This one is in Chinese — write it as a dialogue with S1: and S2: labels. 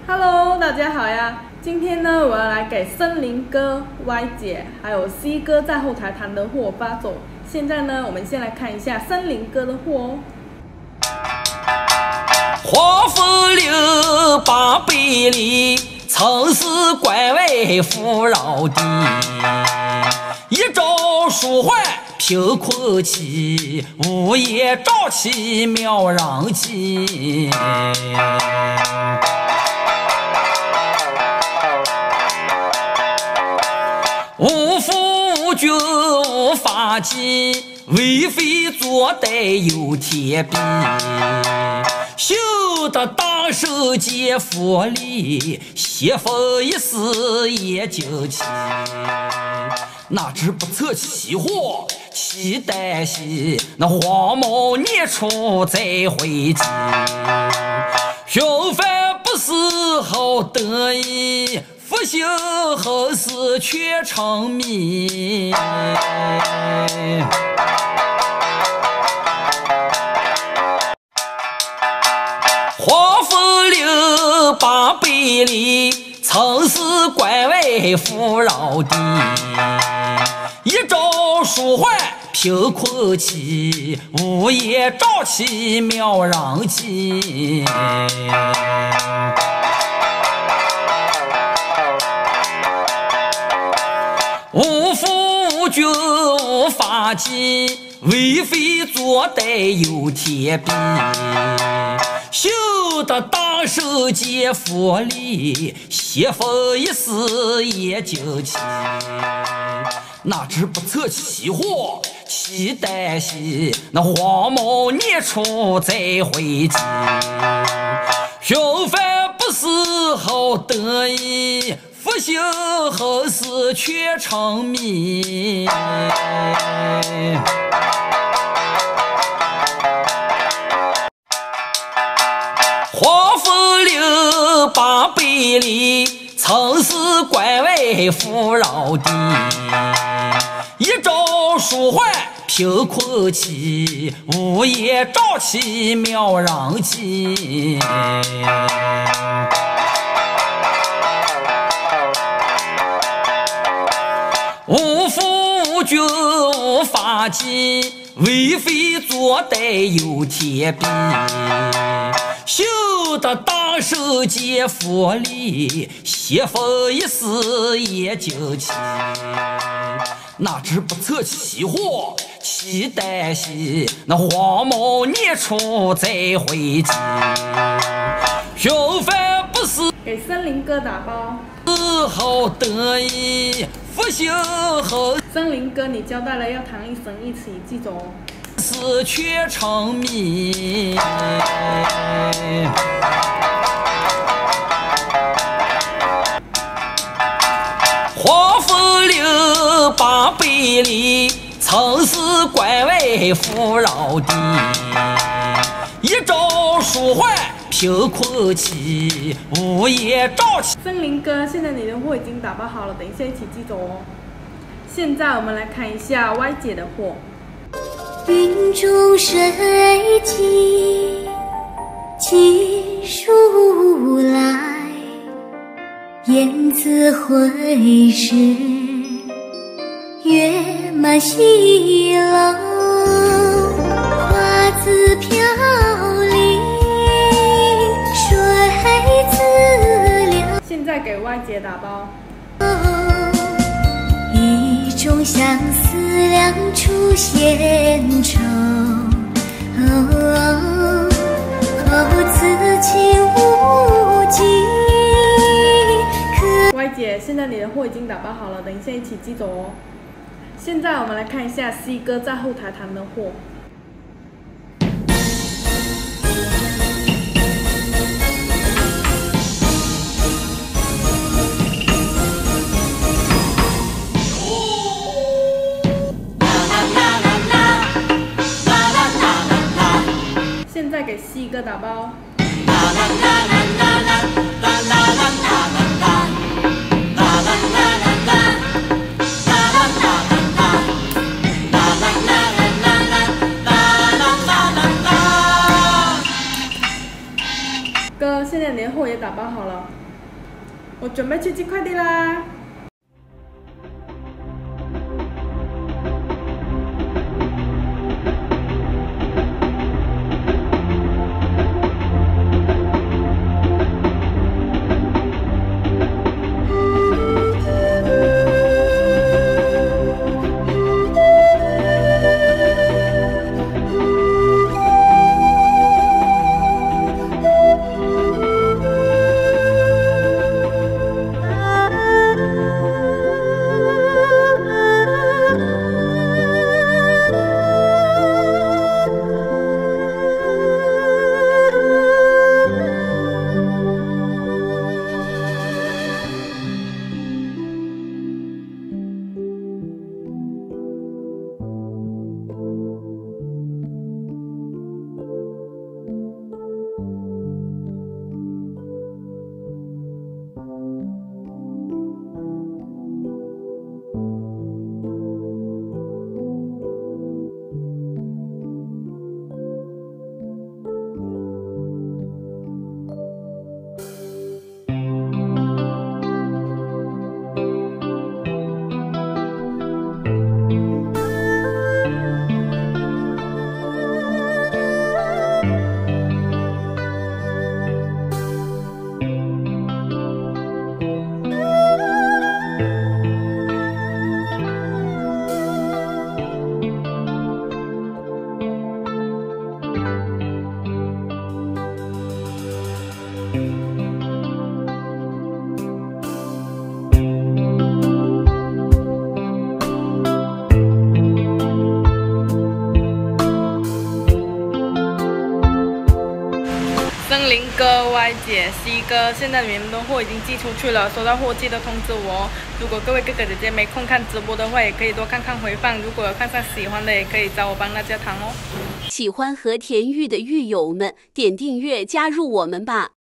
S1: Hello， 大家好呀！今天呢，我要来给森林哥、Y 姐还有 C 哥在后台弹的货发走。现在呢，我们先来看一下森林哥的货哦。
S2: 花风流800里，曾是关外富饶地。一朝舒缓贫困期，午夜瘴气渺人迹。无父无君无法纪，为非作歹有天庇。修得大手接福利，媳妇一死也就齐。哪知不测其祸其旦夕，那黄毛年初再回击。凶犯不是好得意，不幸后事却成谜。花风流800里，曾是关外富饶地。一朝舒缓贫困期，午夜瘴气渺人迹。无父无君无法纪，为非作歹有天庇。修得大手接福利，媳妇一死也就齐。哪知不测其祸其旦夕，那黄毛年初再回击。凶犯不是好得意，不幸后事却成谜。花风流800里，曾是关外富饶地。一朝舒缓贫困期，午夜瘴气渺人迹。无父无君无法纪，为非作歹有天庇。修得大手接福利，媳妇一死也就齐。哪知不测其祸其旦夕，那黄毛年初再回击。凶犯不是
S1: 给森林哥打包。
S2: 好得意，不幸后
S1: 森林哥，你交代了要弹一绳一起记走哦。
S2: 事却成谜。花风流800里，曾是关外富饶地。一朝舒缓贫困期，午夜瘴气。
S1: 森林哥，现在你的货已经打包好了，等一下一起寄走哦。现在我们来看一下 Y 姐的货。
S3: 云中水迹几数来，燕子回时月满西楼，花自飘零水自流。
S1: 现在给 Y 姐打包。
S3: 一种相思两处闲愁，此情无尽。
S1: Y 姐，现在你的货已经打包好了，等一下一起寄走哦。现在我们来看一下 C 哥在后台弹的货。现在给 C 哥打包。哥，现在连货也打包包好了，我准备去寄快递啦。森林哥、Y 姐、C 哥，现在你们的货已经寄出去了，收到货记得通知我哦。如果各位哥哥姐姐没空看直播的话，也可以多看看回放。如果有看上喜欢的，也可以找我帮大家谈哦。
S4: 喜欢和田玉的玉友们，点订阅加入我们吧。